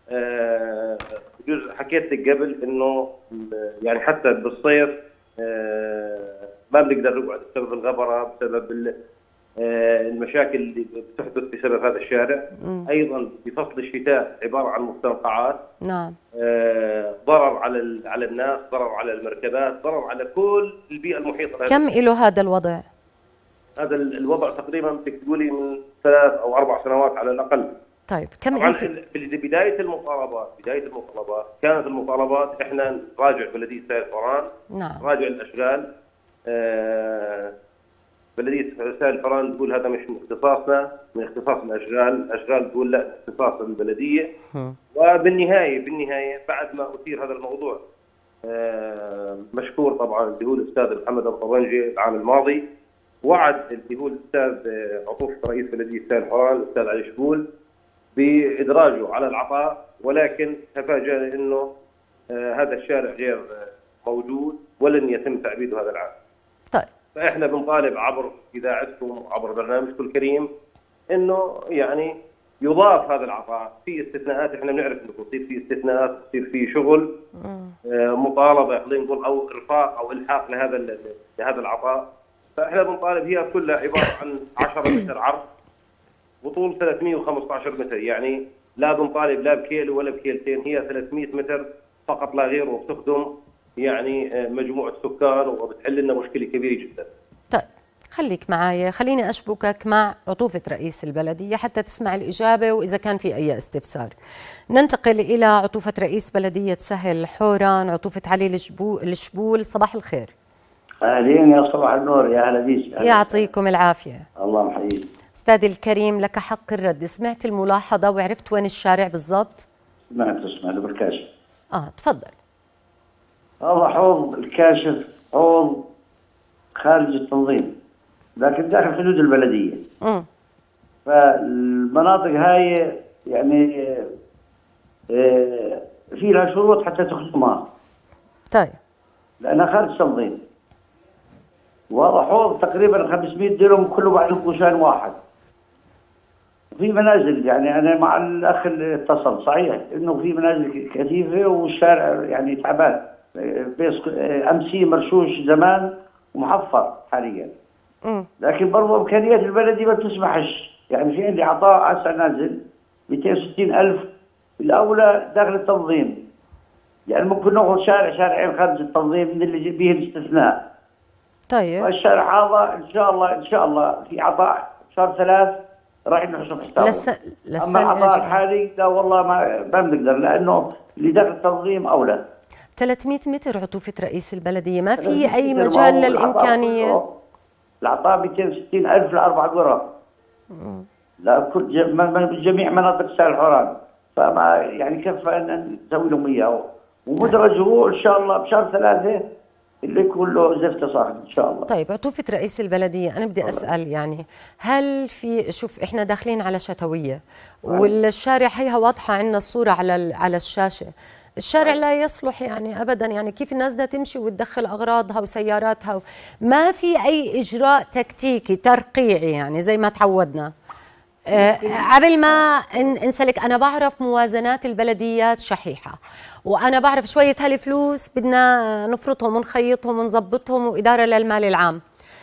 S6: حكيت لك قبل انه يعني حتى بالصيف ما بنقدر نقعد بسبب الغبره، بسبب المشاكل اللي بتحدث بسبب هذا الشارع. ايضا بفصل الشتاء عباره عن مستنقعات.
S1: نعم.
S6: ضرر على الناس، ضرر على المركبات، ضرر على كل البيئه المحيطه.
S1: كم له هذا الوضع؟
S6: هذا الوضع تقريبا بدك تقولي من 3 أو 4 سنوات على الاقل.
S1: طيب كم انت
S6: بدايه المطالبات كانت المطالبات احنا نراجع بلديه سهل فران.
S1: نعم.
S6: نراجع الاشغال. بلديه سهل فران تقول هذا مش من اختصاصنا، من اختصاص الاشغال تقول لا اختصاص البلديه. وبالنهايه بعد ما اثير هذا الموضوع مشكور طبعا اللي هو الاستاذ محمد الطبنجي العام الماضي، وعد اللي هو الاستاذ عطوفة رئيس بلديه سهل فران الاستاذ علي شبول بادراجه على العطاء، ولكن تفاجأنا انه هذا الشارع غير موجود ولن يتم تعبيده هذا العام.
S1: طيب
S6: فاحنا بنطالب عبر اذاعتكم وعبر برنامجكم الكريم انه يعني يضاف هذا العطاء. في استثناءات احنا بنعرف انه بتصير في استثناءات، بتصير في شغل مطالبه خلينا نقول او ارفاق او الحاق لهذا العطاء. فاحنا بنطالب، هي كلها عباره عن 10 متر عرض وطول 315 متر، يعني لا بنطالب لا بكيلو ولا بكيلتين، هي 300 متر فقط لا غير، وبتخدم يعني مجموعه سكان وبتحل لنا مشكله كبيره جدا.
S1: طيب خليك معايا، خليني أشبكك مع عطوفة رئيس البلدية حتى تسمع الإجابة وإذا كان في أي استفسار. ننتقل إلى عطوفة رئيس بلدية سهل حوران، عطوفة علي الشبول. صباح الخير.
S7: أهلين، يا صباح النور، يا أهلا بيك.
S1: يعطيكم العافية.
S7: الله محييك.
S1: أستاذي الكريم لك حق الرد، سمعت الملاحظة وعرفت وين الشارع بالضبط؟
S7: سمعت بالكاشف.
S1: تفضل.
S7: هذا حوض الكاشف، حوض خارج التنظيم لكن داخل حدود البلدية. فالمناطق هاي يعني في لها شروط حتى تخدمها.
S1: طيب.
S7: لأنها خارج التنظيم. وهذا حوض تقريبا 500 درهم كله بعد القوشان واحد. وفي منازل، يعني أنا مع الأخ اللي اتصل صحيح إنه في منازل كثيفة والشارع يعني تعبان. أمسي مرشوش زمان ومحفر حاليا. لكن برضه امكانيات البلدي ما بتسمحش، يعني في عندي عطاء هسه نازل 260,000 الاولى داخل التنظيم، يعني ممكن ناخذ شارعين خارج التنظيم من اللي به الاستثناء.
S1: طيب.
S7: والشارع هذا ان شاء الله في عطاء شهر 3 راح نحسب حسابه. اما العطاء الحالي لا والله ما بنقدر، لانه اللي داخل التنظيم اولى.
S1: 300 متر عطوفة رئيس البلدية، ما في اي مجال للامكانيه؟
S7: العطاء 260,000 ل4 قرى. لا كل جميع مناطق سهل حوران، فما يعني كفى ان نسوي لهم اياه، ومدرج هو ان شاء الله بشهر 3 اللي يكون له زفته صاحب ان شاء الله.
S1: طيب عطوفة رئيس البلدية، انا بدي اسال يعني هل في، شوف احنا داخلين على شتويه والشارع هيها واضحه عندنا الصوره على الشاشه، الشارع لا يصلح يعني ابدا، يعني كيف الناس بدها تمشي وتدخل اغراضها وسياراتها، ما في اي اجراء تكتيكي ترقيعي يعني زي ما تعودنا. قبل ما انسلك، انا بعرف موازنات البلديات شحيحه، وانا بعرف شويه هالفلوس بدنا نفرطهم ونخيطهم ونظبطهم واداره للمال العام،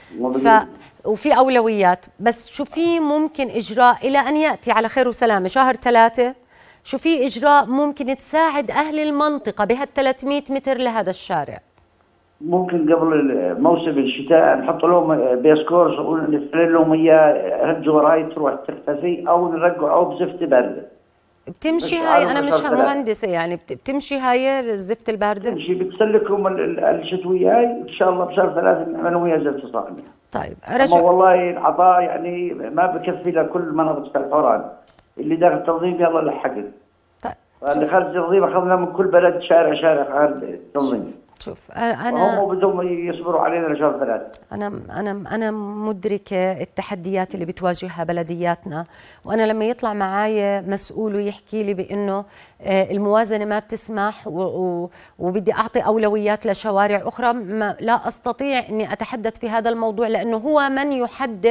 S1: وفي اولويات، بس شو في ممكن اجراء الى ان ياتي على خير وسلامه شهر 3، شو في إجراء ممكن تساعد أهل المنطقة بهال300 متر لهذا الشارع؟
S7: ممكن قبل موسم الشتاء نحط لهم بيسكورس ونفعل لهم إياه، رجوا وراي تروح تختفي أو نرجعوه بزفت باردة.
S1: بتمشي هاي؟ أنا مش مهندسة يعني، بتمشي هاي الزفت الباردة؟
S7: بتمشي، بتسلكهم الشتوية هاي إن شاء الله بشهر 3 نعملوا وياها زفت صاحبنا.
S1: طيب
S7: أما والله العطاء يعني ما بكفي لكل مناطق سهل حوران، اللي داخل التنظيم يلا لحقن.
S1: طيب.
S7: اللي خارج التنظيم اخذنا من كل بلد شارع خارج التنظيم.
S1: شوف انا
S7: هم بدهم يصبروا علينا لشهر 3.
S1: انا مدركه التحديات اللي بتواجهها بلدياتنا، وانا لما يطلع معايا مسؤول ويحكي لي بانه الموازنه ما بتسمح وبدي اعطي اولويات لشوارع اخرى، لا استطيع اني اتحدث في هذا الموضوع، لانه هو من يحدد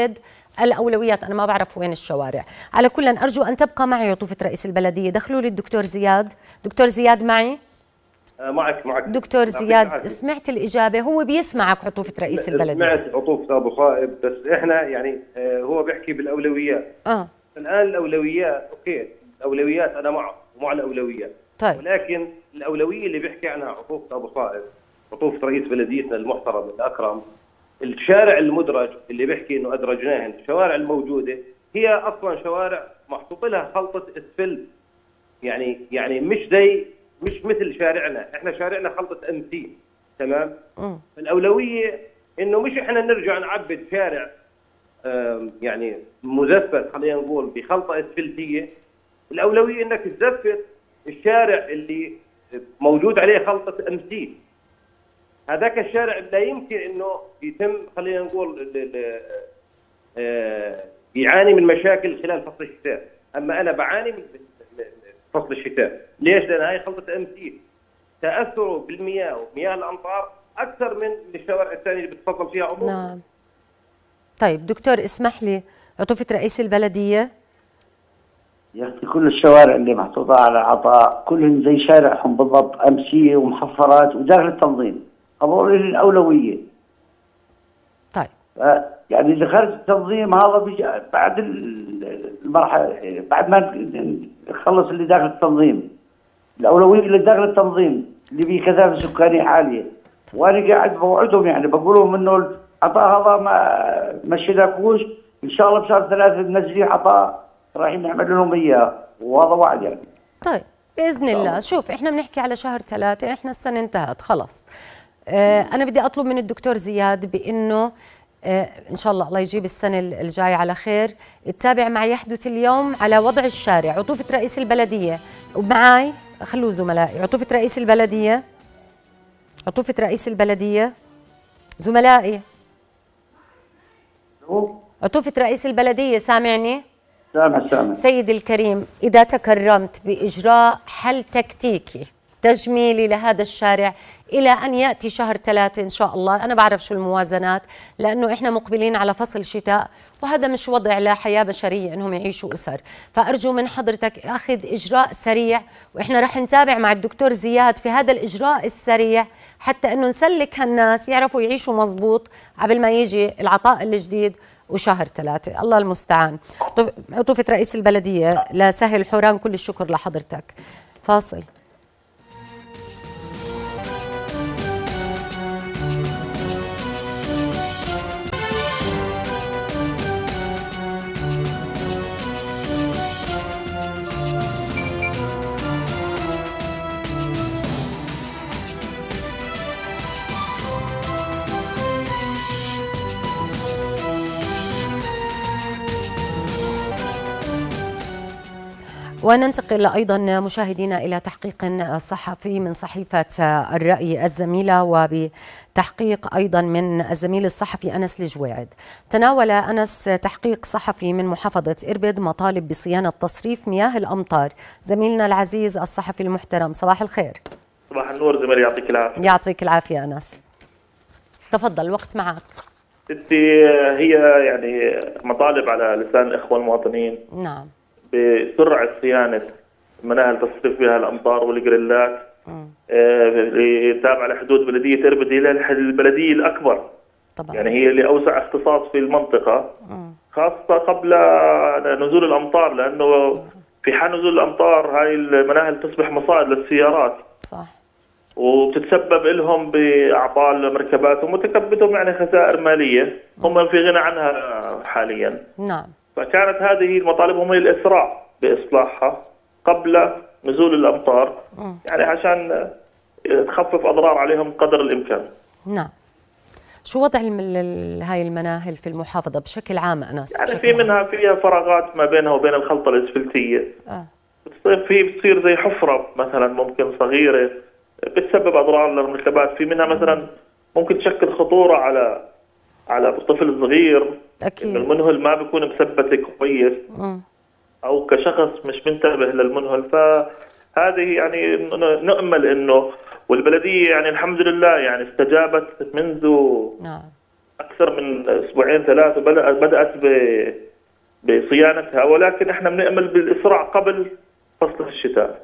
S1: الأولويات. أنا ما بعرف وين الشوارع. على كل أرجو أن تبقى معي عطوفة رئيس البلدية. دخلوا لي الدكتور زياد. دكتور زياد معي؟
S6: معك
S1: دكتور زياد، سمعت الإجابة؟ هو بيسمعك عطوفة رئيس البلدية.
S6: سمعت عطوفة أبو صائب، بس إحنا يعني هو بيحكي بالأولويات. الآن الأولويات أوكي، الأولويات أنا مع الأولويات.
S1: طيب.
S6: ولكن الأولوية اللي بيحكي عنها عطوفة أبو صائب، عطوفة رئيس بلديتنا المحترم الأكرم، الشارع المدرج اللي بيحكي إنه أدرجناه، الشوارع الموجودة هي أصلا شوارع محطوط لها خلطة اسفلت، يعني مش مثل شارعنا، احنا شارعنا خلطة MC، تمام؟ الأولوية إنه مش احنا نرجع نعبد شارع يعني مزفت، خلينا نقول بخلطة اسفلتية. الأولوية إنك تزفت الشارع اللي موجود عليه خلطة MC. هذاك الشارع لا يمكن إنه يتم، خلينا نقول يعاني من مشاكل خلال فصل الشتاء. أما أنا بعاني من فصل الشتاء. ليش؟ لأن هاي خلطة MC تأثره بالمياه ومياه الأمطار أكثر من الشوارع الثانية اللي بتفضل فيها عطوفة.
S1: نعم. طيب دكتور اسمح لي، عطوفة رئيس البلدية،
S7: يا أخي كل الشوارع اللي محطوطة على عطاء كلهم زي شارعهم بالضبط، أمسية ومحفرات وداخل التنظيم، هذول الأولوية.
S1: طيب
S7: يعني اللي خارج التنظيم هذا بعد المرحلة، بعد ما نخلص اللي داخل التنظيم. الأولوية اللي داخل التنظيم اللي فيه كثافة سكانية عالية، وأنا قاعد بوعدهم يعني بقول لهم إنه العطاء هذا ما مشيناكوش، إن شاء الله بشهر 3 منزلين عطاء رايحين نعمل لهم إياه، وهذا وعد يعني.
S1: طيب بإذن الله. شوف إحنا بنحكي على شهر 3، إحنا السنة انتهت خلص. أنا بدي أطلب من الدكتور زياد بإنه إن شاء الله يجيب السنة الجاية على خير، تتابع مع يحدث اليوم على وضع الشارع. عطوفة رئيس البلدية ومعاي، خلوا زملائي. عطوفة رئيس البلدية، عطوفة رئيس البلدية، زملائي. عطوفة رئيس البلدية سامعني؟
S7: سامع.
S1: سيدي الكريم، إذا تكرمت بإجراء حل تكتيكي تجميلي لهذا الشارع إلى أن يأتي شهر 3 إن شاء الله. أنا بعرف شو الموازنات، لأنه إحنا مقبلين على فصل شتاء، وهذا مش وضع لا حياة بشرية إنهم يعيشوا أسر. فأرجو من حضرتك أخذ إجراء سريع، وإحنا رح نتابع مع الدكتور زياد في هذا الإجراء السريع حتى إنه نسلك هالناس يعرفوا يعيشوا مزبوط قبل ما يجي العطاء الجديد وشهر 3. الله المستعان. عطوفة رئيس البلدية لسهل حوران، كل الشكر لحضرتك. فاصل. وننتقل أيضا مشاهدينا إلى تحقيق صحفي من صحيفة الرأي الزميلة، وبتحقيق أيضا من الزميل الصحفي أنس الجويعد. تناول أنس تحقيق صحفي من محافظة إربد مطالب بصيانة تصريف مياه الأمطار. زميلنا العزيز الصحفي المحترم، صباح الخير.
S8: صباح النور زميلي، يعطيك العافية.
S1: يعطيك العافية أنس، تفضل الوقت معك.
S8: ستي، هي يعني مطالب على لسان الإخوة المواطنين.
S1: نعم.
S8: بسرعة صيانة مناهل تصريف بها الأمطار والجريلات اللي تابعة لحدود بلدية إربد، هي البلدية الأكبر طبعا. يعني هي اللي أوسع اختصاص في المنطقة، خاصة قبل نزول الأمطار، لأنه في حال نزول الأمطار هاي المناهل تصبح مصائد للسيارات. صح. وبتتسبب لهم بأعطال مركباتهم وتكبدهم يعني خسائر مالية هم في غنى عنها حاليا.
S1: نعم.
S8: فكانت هذه مطالبهم هي الإسراع بإصلاحها قبل نزول الأمطار، يعني عشان تخفف أضرار عليهم قدر الإمكان.
S1: نعم. شو وضع هاي المناهل في المحافظة بشكل عام أنس؟
S8: يعني في منها فيها فراغات ما بينها وبين الخلطة الإسفلتية. بتصير زي حفرة مثلا ممكن صغيرة بتسبب أضرار للمركبات. في منها مثلا ممكن تشكل خطورة على طفل صغير.
S1: أكيد.
S8: المنهل ما بيكون مثبت كويس أو كشخص مش منتبه للمنهل. فهذه يعني نأمل إنه، والبلدية يعني الحمد لله يعني استجابت منذ اكثر من اسبوعين ثلاثه بدات بصيانتها، ولكن احنا بنأمل بالاسراع قبل فصل الشتاء.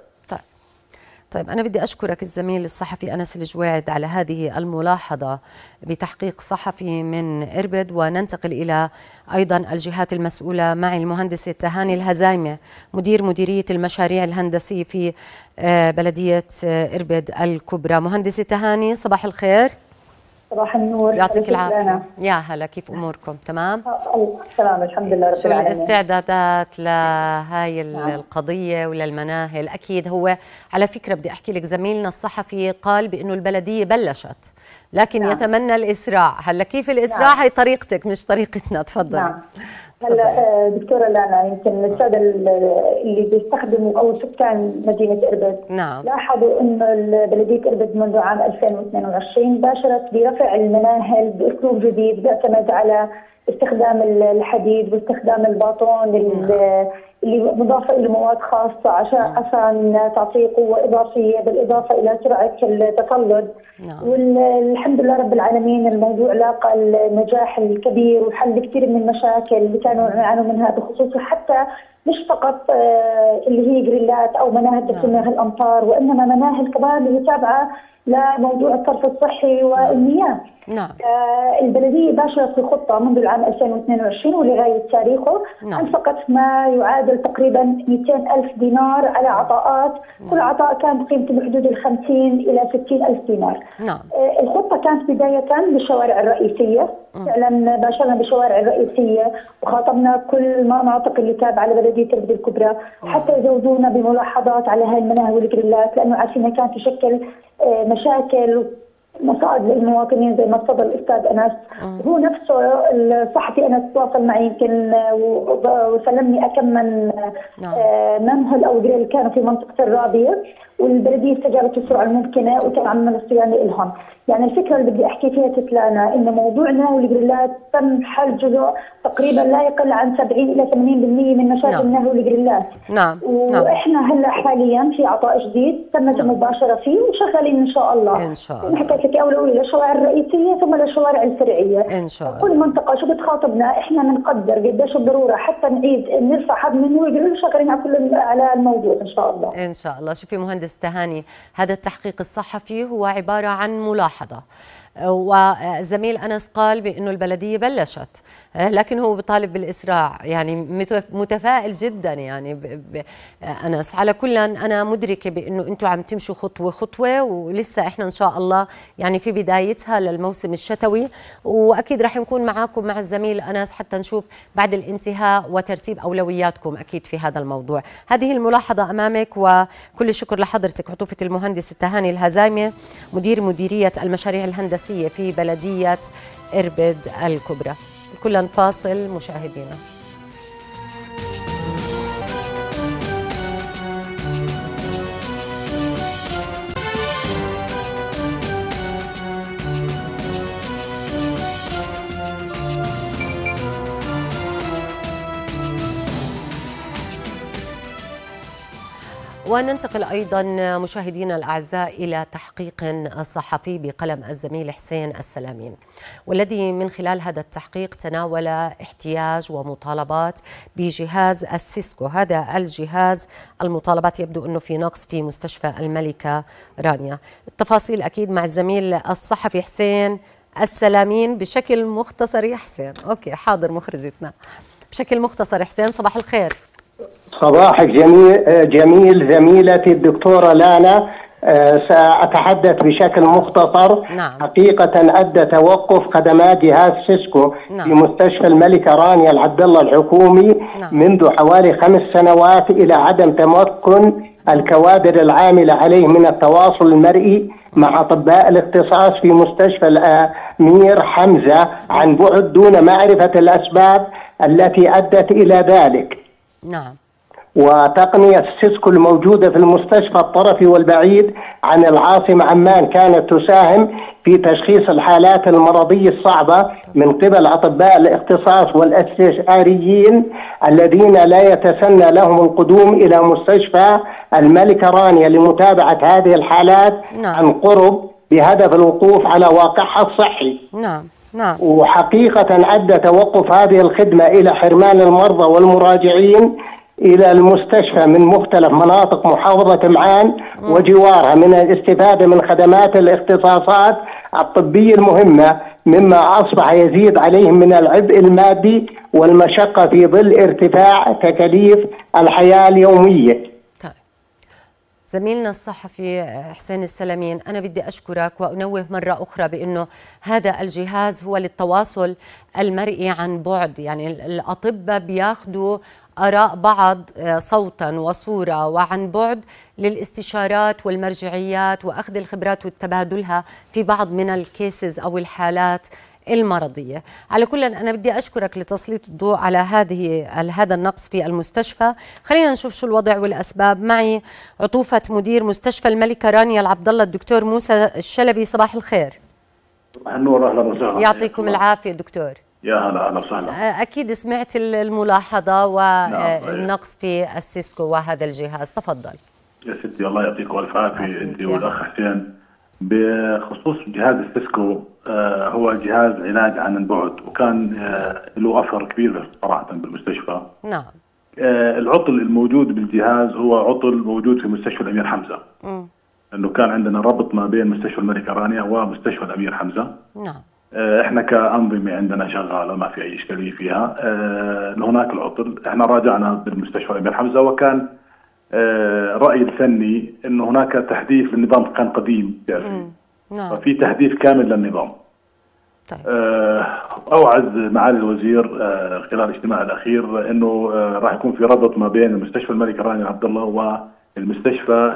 S1: طيب أنا بدي أشكرك الزميل الصحفي أنس الجويعد على هذه الملاحظة بتحقيق صحفي من إربد، وننتقل إلى أيضا الجهات المسؤولة. معي المهندسة تهاني الهزايمة مديرية المشاريع الهندسية في بلدية إربد الكبرى. مهندسة تهاني صباح الخير.
S9: صباح النور،
S1: يعطيك العافية. يا هلا، كيف أموركم؟ تمام؟
S9: تمام الحمد لله رب العالمين.
S1: شو الاستعدادات لهاي القضية وللمناهل؟ أكيد هو على فكرة بدي أحكي لك زميلنا الصحفي قال بأنه البلدية بلشت لكن يتمنى الإسراع. هلا كيف الإسراع؟ هي طريقتك مش طريقتنا. تفضل.
S9: هلا دكتورة لانا، يمكن السادة اللي بيستخدموا او سكان مدينة إربد لاحظوا انه بلدية إربد منذ عام 2022 باشرت برفع المناهل باسلوب جديد بيعتمد على استخدام الحديد واستخدام الباطون اللي مضافة إلى مواد خاصة عشان تعطيه قوة إضافية بالإضافة إلى سرعة التسلط. والحمد لله رب العالمين الموضوع لاقى النجاح الكبير وحل كثير من المشاكل اللي كانوا يعانوا منها، بخصوص حتى مش فقط اللي هي جريلات أو مناهل تسميها الأمطار، وإنما مناهل كمان اللي تابعة لموضوع الصرف الصحي والمياه. البلدية باشرت الخطة منذ العام 2022 ولغاية تاريخه أنفقت ما يعادل تقريبا 200,000 دينار على عطاءات، كل عطاء كان بقيمته بحدود 50 إلى 60,000 دينار. الخطة كانت بداية بالشوارع الرئيسية، فعلا باشرنا بالشوارع الرئيسية وخاطبنا كل المناطق اللي تابعة لبلدية إربد الكبرى حتى يزودونا بملاحظات على هاي المناهل والجريلات، لأنه عارفينها كانت تشكل مشاكل مصائب للمواطنين زي ما تفضل الاستاذ انس. هو نفسه الصحفي انس تواصل معي يمكن وسلمني اكم من منهل او جريل كانوا في منطقه الرابيه، والبلديه استجابت بسرعه الممكنه وكان عمل الصيانه لهم. يعني الفكره اللي بدي احكي فيها تتلانا انه موضوعنا والجريلات تم حل جزء تقريبا لا يقل عن 70 الى 80% من مشاكل النهر والجريلات. واحنا هلا حاليا في عطاء جديد تمت المباشره فيه وشغالين ان شاء الله.
S1: ان شاء الله.
S9: حكيت لك اولويه للشوارع الرئيسيه ثم للشوارع الفرعيه.
S1: ان شاء الله.
S9: كل منطقه شو بتخاطبنا احنا بنقدر قديش الضروره حتى نعيد نرفع حد من وجريل، شغالين على الموضوع ان شاء الله.
S1: ان شاء الله. شوفي مهندس تهاني، هذا التحقيق الصحفي هو عباره عن ملاحظة، والزميل أنس قال بأنه البلدية بلشت لكن هو بطالب بالإسراع، يعني متفائل جدا يعني أنس. على كل أنا مدركة بأنه أنتم عم تمشوا خطوة خطوة ولسه إحنا إن شاء الله يعني في بدايتها للموسم الشتوي، وأكيد رح نكون معاكم مع الزميل أنس حتى نشوف بعد الانتهاء وترتيب أولوياتكم أكيد في هذا الموضوع. هذه الملاحظة أمامك، وكل الشكر لحضرتك عطوفة المهندس تهاني الهزايمة مديرية المشاريع الهندسية في بلدية إربد الكبرى. كلنا فاصل مشاهدينا. وننتقل أيضا مشاهدينا الأعزاء إلى تحقيق صحفي بقلم الزميل حسين السلامين، والذي من خلال هذا التحقيق تناول احتياج ومطالبات بجهاز السيسكو. هذا الجهاز المطالبات يبدو أنه في نقص في مستشفى الملكة رانيا. التفاصيل أكيد مع الزميل الصحفي حسين السلامين بشكل مختصر. يا حسين أوكي حاضر مخرجتنا بشكل مختصر. حسين صباح الخير.
S10: صباحك جميل زميلتي الدكتورة لانا. سأتحدث بشكل مختصر. حقيقة أدى توقف خدمات جهاز سيسكو في مستشفى الملكة رانيا العبد الله الحكومي منذ حوالي 5 سنوات إلى عدم تمكن الكوادر العاملة عليه من التواصل المرئي مع أطباء الاختصاص في مستشفى الأمير حمزة عن بعد دون معرفة الأسباب التي أدت إلى ذلك. وتقنية السيسكو الموجودة في المستشفى الطرفي والبعيد عن العاصمة عمان كانت تساهم في تشخيص الحالات المرضية الصعبة من قبل أطباء الاختصاص والاستشاريين الذين لا يتسنى لهم القدوم إلى مستشفى الملكة رانيا لمتابعة هذه الحالات عن قرب بهدف الوقوف على واقعها الصحي. نعم. وحقيقة أدى توقف هذه الخدمة إلى حرمان المرضى والمراجعين إلى المستشفى من مختلف مناطق محافظة معان وجوارها من الاستفادة من خدمات الاختصاصات الطبية المهمة، مما أصبح يزيد عليهم من العبء المادي والمشقة في ظل ارتفاع تكاليف الحياة اليومية.
S1: زميلنا الصحفي حسين السلمين، أنا بدي أشكرك وأنوه مرة أخرى بأنه هذا الجهاز هو للتواصل المرئي عن بعد، يعني الأطباء بياخدوا آراء بعض صوتا وصورة وعن بعد للاستشارات والمرجعيات وأخذ الخبرات وتبادلها في بعض من الكيسز أو الحالات المرضية. على كل أنا بدي أشكرك لتسليط الضوء على هذا النقص في المستشفى. خلينا نشوف شو الوضع والأسباب. معي عطوفة مدير مستشفى الملكة رانيا العبدالله الدكتور موسى الشلبي. صباح الخير.
S11: صباح النور، أهلا وسهلا.
S1: يعطيكم العافية دكتور.
S11: يا هلا، أهلا وسهلا.
S1: أكيد سمعت الملاحظة والنقص في السيسكو وهذا الجهاز، تفضل.
S11: يا ستي الله يعطيك ألف عافية أنت والأخ حسين. بخصوص جهاز السيسكو، هو جهاز علاج عن بعد، وكان له أثر كبير صراحة بالمستشفى.
S1: نعم.
S11: العطل الموجود بالجهاز هو عطل موجود في مستشفى الأمير حمزة. لأنه كان عندنا ربط ما بين مستشفى الملكة رانيا ومستشفى الأمير حمزة.
S1: نعم.
S11: احنا كأنظمة عندنا شغالة ما في أي إشكالية فيها. هناك العطل، احنا راجعنا بالمستشفى الأمير حمزة، وكان رأي الفني انه هناك تحديث للنظام، كان قديم يعني.
S1: نعم.
S11: ففي تحديث كامل للنظام.
S1: طيب.
S11: اوعد معالي الوزير خلال الاجتماع الاخير انه راح يكون في ربط ما بين المستشفى الملكة رانيا عبدالله والمستشفى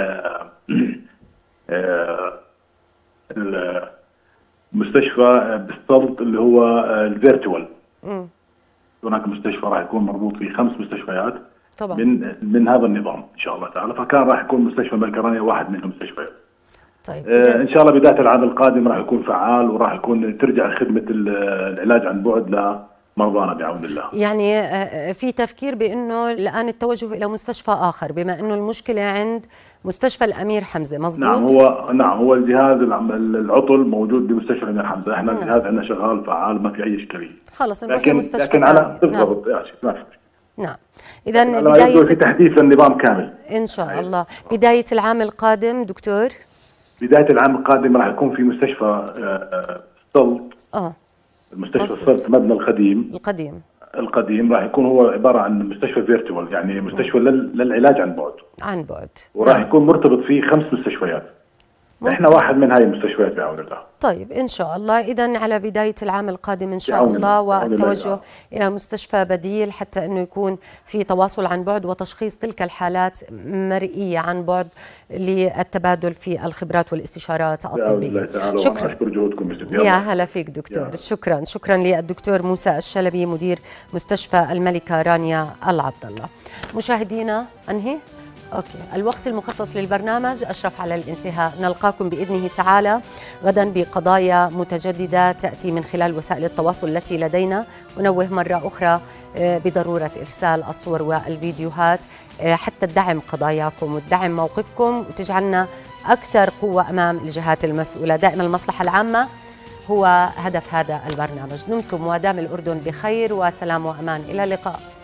S11: المستشفى بالسلط اللي هو الفيرتوال. هناك مستشفى راح يكون مربوط في 5 مستشفيات
S1: طبعا
S11: من هذا النظام ان شاء الله تعالى، فكان راح يكون مستشفى الملكة رانيا واحد من المستشفيات.
S1: طيب.
S11: ان شاء الله بدايه العام القادم راح يكون فعال، وراح يكون ترجع خدمه العلاج عن بعد لمرضانا بعون الله.
S1: يعني في تفكير بانه الان التوجه الى مستشفى اخر، بما انه المشكله عند مستشفى الامير حمزه، مضبوط؟
S11: نعم هو الجهاز العطل موجود بمستشفى الامير حمزه، احنا الجهاز عندنا شغال فعال ما في اي اشكاليه.
S1: خلص نروح لمستشفى
S11: لكن على بالضبط ما في.
S1: نعم. إذا بداية
S11: في تحديث النظام كامل
S1: إن شاء الله. بداية العام القادم دكتور؟
S11: بداية العام القادم راح يكون في مستشفى السلط. المستشفى السلط مبنى القديم راح يكون هو عبارة عن مستشفى فيرتوال، يعني مستشفى للعلاج عن بعد. وراح يكون مرتبط فيه 5 مستشفيات. احنا واحد من هاي المستشفيات بعون الله.
S1: طيب ان شاء الله. اذا على بدايه العام القادم ان شاء الله، والتوجه الى مستشفى بديل حتى انه يكون في تواصل عن بعد وتشخيص تلك الحالات مرئيه عن بعد للتبادل في الخبرات والاستشارات الطبيه.
S11: شكرا. اشكر جهودكم
S1: يا هلا فيك دكتور. شكرا للدكتور موسى الشلبي مدير مستشفى الملكة رانيا العبدالله. مشاهدينا انهي أوكي، الوقت المخصص للبرنامج أشرف على الانتهاء. نلقاكم بإذنه تعالى غدا بقضايا متجددة تأتي من خلال وسائل التواصل التي لدينا. ونوه مرة أخرى بضرورة إرسال الصور والفيديوهات حتى تدعم قضاياكم وتدعم موقفكم وتجعلنا أكثر قوة أمام الجهات المسؤولة. دائما المصلحة العامة هو هدف هذا البرنامج. دمتم ودام الأردن بخير وسلام وأمان. إلى اللقاء.